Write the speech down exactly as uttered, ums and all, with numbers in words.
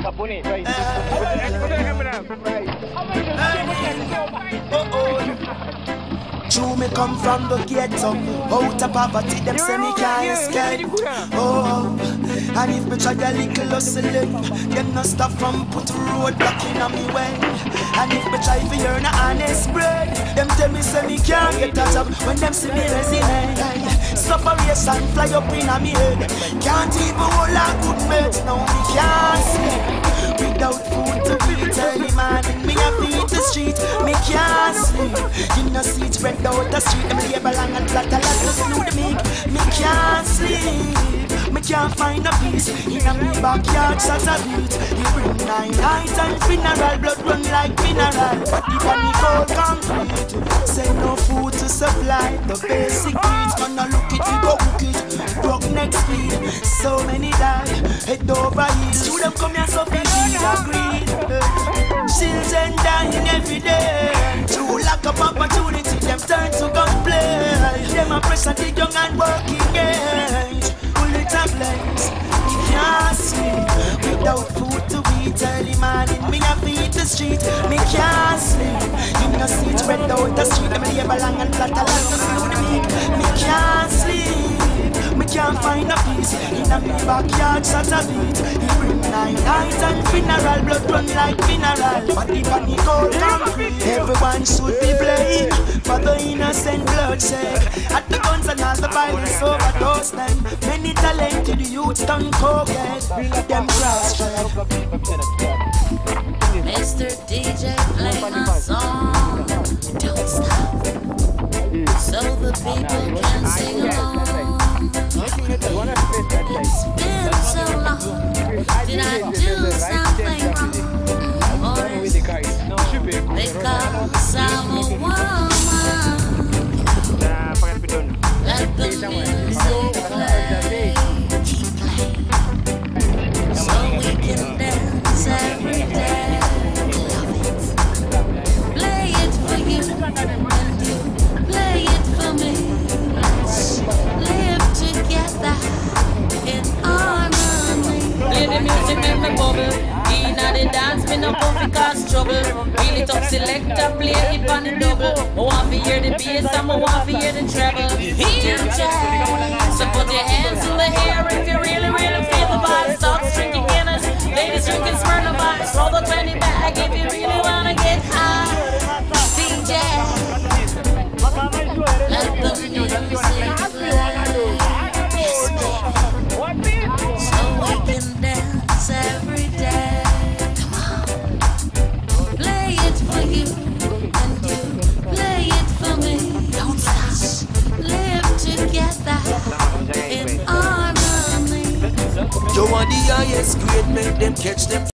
True, me come from the ghetto, out of poverty, them say me can't escape. Oh, and if me try a little hustling, them no stop from put road back in on me way. And if me try to earn a honest bread, them tell me say me can't get a job when them see me resume. Separation fly up in a me head, can't even hold a good mate, now me can't sleep. Without food to eat early morning, me a feed the street, me can't sleep. You know see it spread out the street, them label long and flat a lot to slew the meek. Me can't sleep, me can't find a peace. In a me backyard shot a beat. You bring nine nights and funeral, blood run like mineral. But the body cold concrete, say no food to supply. The basic needs, man a look it, we go cook it. Broke next speed, so many die, head over heels. You them come here so big, agree. Children dying every day. True lack of opportunity, them turn to gunplay. Them a pressure the young and working age. Bullet and blaze, you can't sleep. Without food to eat early morning, me a feed the street. Me can't sleep. You know see it spread out the street. Them label long and flat a lot to slew the meek. Me can't sleep. Me can't find a peace. In a me backyard shot a beat. He bring nine nights and funeral, blood run like mineral. Body body cold concrete. Everyone should be blamed for the innocent bloodshed. At the guns and all the violence overdose them. Many talented youths done cocaine. Them cross track. Mister D J, play my song. Don't stop, so the people can sing along. It's been so long. Did I do something wrong? Or is it because I'm a woman? Let the music play, keep playing, so we can dance every day. Play it for you, and you play it for me. Let's live together in harmony. Play the music, make me bubble. Inna the dance, me no come fi cause trouble. Reel it up, selector, play it on the double. I want to hear the bass and I want to hear the treble. Hear jazz, so put your hands in the air if you really, really feel the vibe. Stop drinking Guinness, ladies drinking Smirnoff Ice. Roll the twenty bag if you really wanna get high. D J, let the music play. Yes, baby, so we can dance every day. Come on, play it for you, and you play it for me. Don't stop, live together in harmony. You want the highest grade, make them catch them.